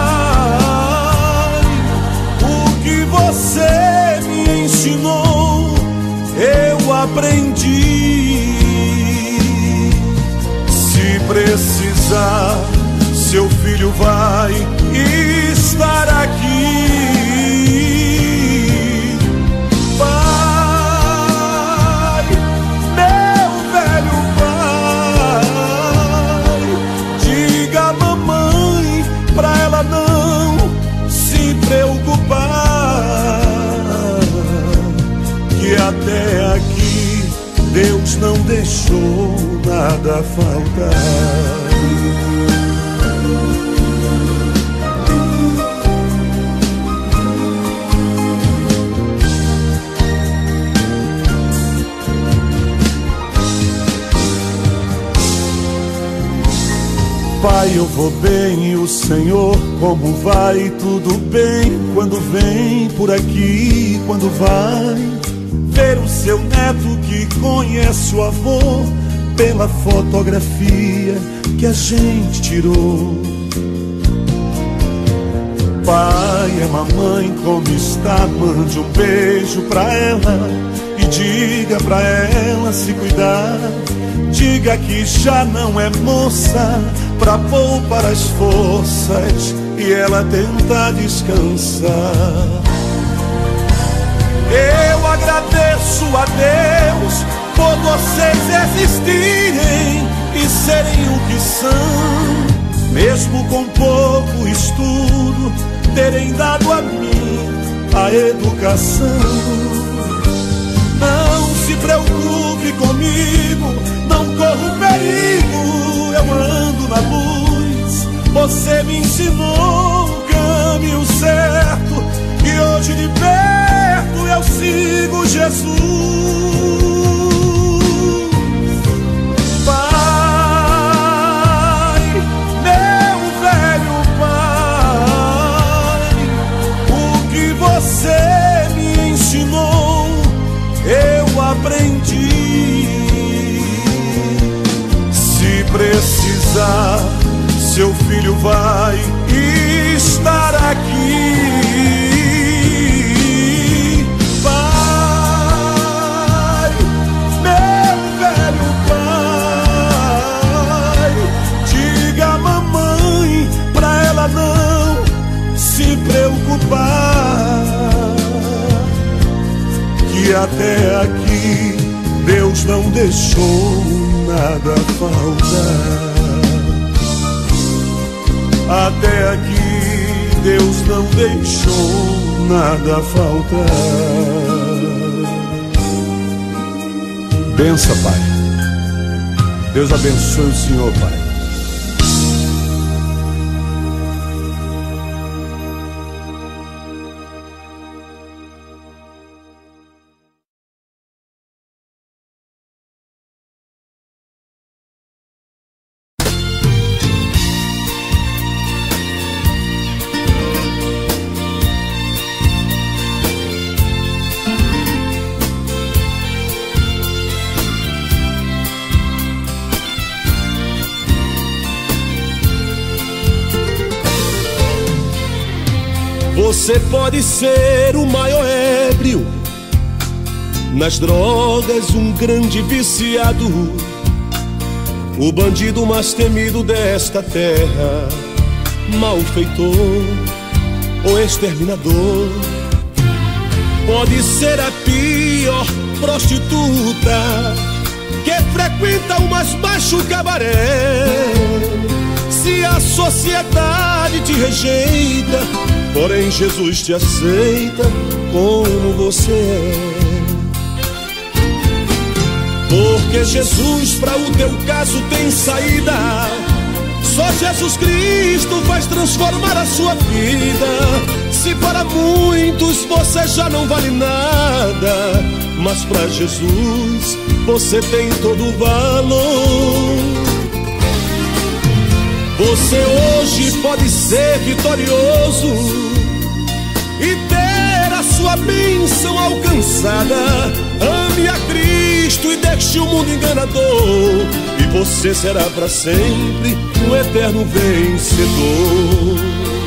Speaker 6: pai, o que você me ensinou eu aprendi. Se precisar, seu filho vai estar aqui. Pai, meu velho pai, diga a mamãe pra ela não se preocupar, que até aqui Deus não deixou nada faltar. Pai, eu vou bem, e o Senhor como vai? Tudo bem quando vem por aqui, quando vai ver o seu neto que conhece o avô pela fotografia que a gente tirou. Pai, é mamãe, como está? Mande um beijo pra ela e diga pra ela se cuidar. Diga que já não é moça pra poupar as forças e ela tenta descansar. Eu agradeço a Deus por vocês existirem e serem o que são, mesmo com pouco estudo, terem dado a mim a educação. Não se preocupe comigo, não corro perigo, eu ando na luz. Você me ensinou o caminho certo e hoje de perto eu sigo Jesus. Pai, meu velho pai, o que você me ensinou eu aprendi. Se precisar, seu filho vai estar aqui. Pai, meu velho pai, diga à mamãe pra ela não se preocupar, que até aqui Deus não deixou nada faltar. Até aqui Deus não deixou nada faltar. Bença, Pai. Deus abençoe o Senhor, Pai.
Speaker 1: Você pode ser o maior ébrio, nas drogas um grande viciado, o bandido mais temido desta terra, malfeitor ou exterminador. Pode ser a pior prostituta que frequenta o mais baixo cabaré. Se a sociedade te rejeita, porém Jesus te aceita como você é. Porque Jesus para o teu caso tem saída. Só Jesus Cristo faz transformar a sua vida. Se para muitos você já não vale nada, mas para Jesus você tem todo o valor. Você hoje pode ser vitorioso e ter a sua bênção alcançada. Ame a Cristo e deixe o mundo enganador, e você será para sempre um eterno vencedor.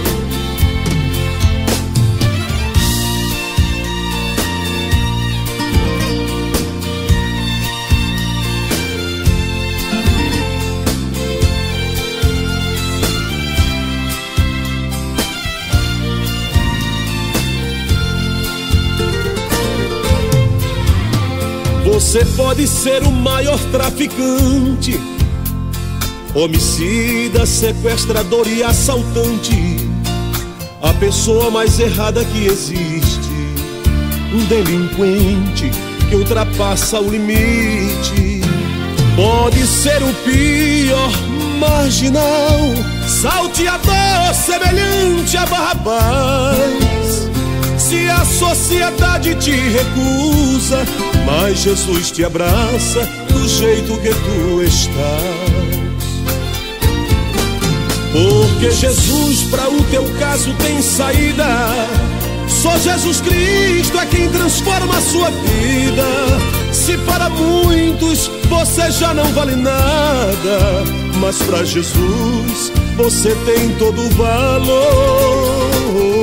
Speaker 1: Você pode ser o maior traficante, homicida, sequestrador e assaltante, a pessoa mais errada que existe, um delinquente que ultrapassa o limite. Pode ser o pior marginal, salteador semelhante a Barrabás. Se a sociedade te recusa, mas Jesus te abraça do jeito que tu estás.
Speaker 2: Porque Jesus para o teu caso tem saída. Só Jesus Cristo é quem transforma a sua vida. Se para muitos você já não vale nada, mas para Jesus você tem todo o valor.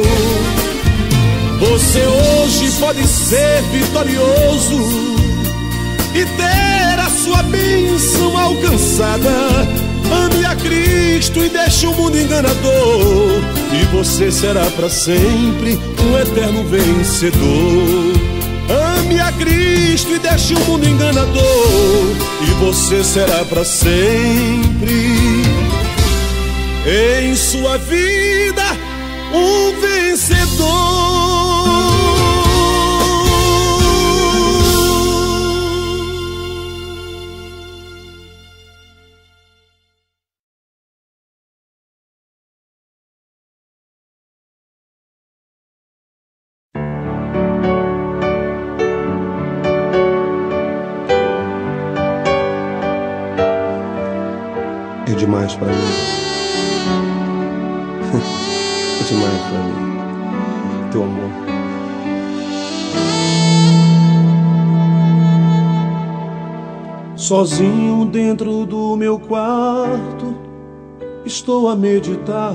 Speaker 2: Você hoje pode ser vitorioso e ter a sua bênção alcançada. Ame a Cristo e deixe o mundo enganador, e você será para sempre um eterno vencedor. Ame a Cristo e deixe o mundo enganador, e você será para sempre em sua vida um vencedor.
Speaker 1: É demais pra mim. É demais pra mim, teu amor. Sozinho dentro do meu quarto, estou a meditar,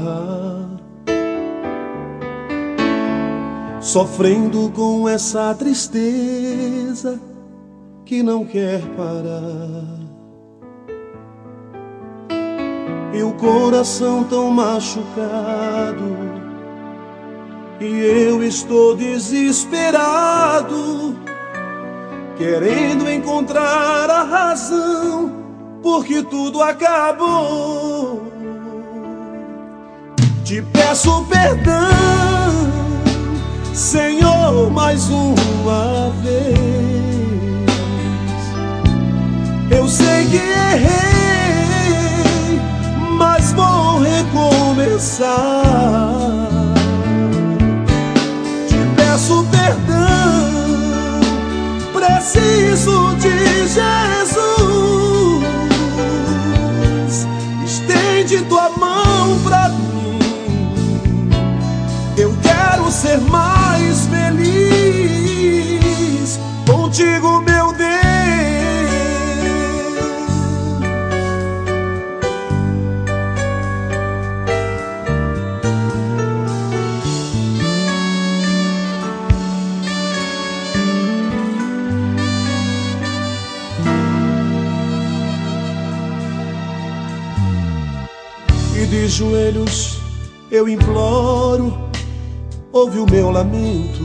Speaker 1: sofrendo com essa tristeza que não quer parar. E o coração tão machucado, e eu estou desesperado, querendo encontrar a razão, porque tudo acabou. Te peço perdão, Senhor, mais uma vez. Eu sei que errei, mas vou recomeçar. Te peço perdão, preciso de Jesus. Estende tua mão pra mim, eu quero ser mais feliz contigo, meu Deus. De joelhos eu imploro, ouve o meu lamento.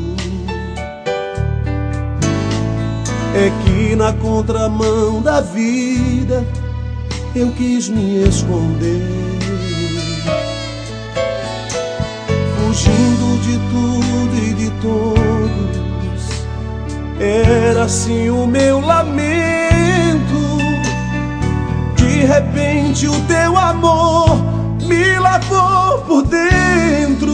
Speaker 1: É que na contramão da vida eu quis me esconder, fugindo de tudo e de todos. Era assim o meu lamento. De repente o teu amor me lavou por dentro.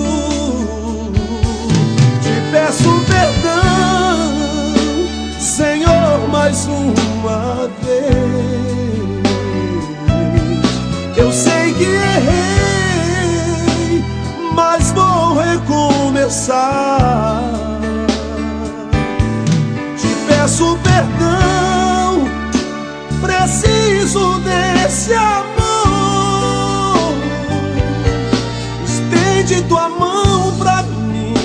Speaker 1: Te peço perdão, Senhor, mais uma vez. Eu sei que errei, mas vou recomeçar. Te peço perdão, preciso desse amor. De tua mão pra mim,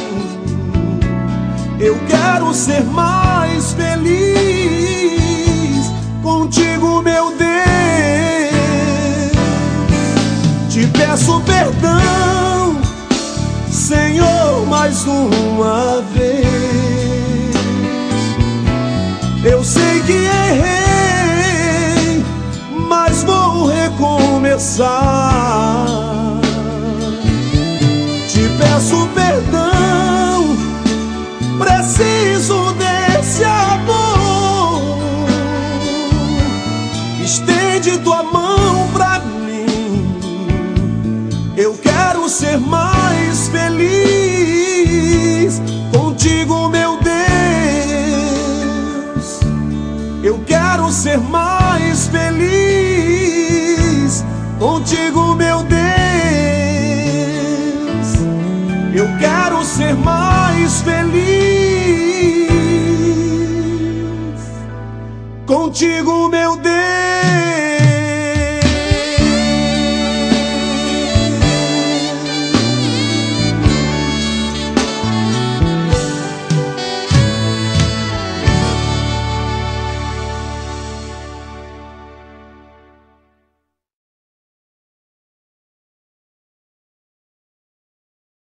Speaker 1: eu quero ser mais feliz contigo, meu Deus. Te peço perdão, Senhor, mais uma vez. Eu sei que errei, mas vou recomeçar. Peço perdão, preciso desse amor. Estende tua mão pra mim, eu quero ser mais feliz contigo, meu Deus. Eu quero ser mais feliz contigo, meu Deus. ser mais feliz. Contigo, meu Deus,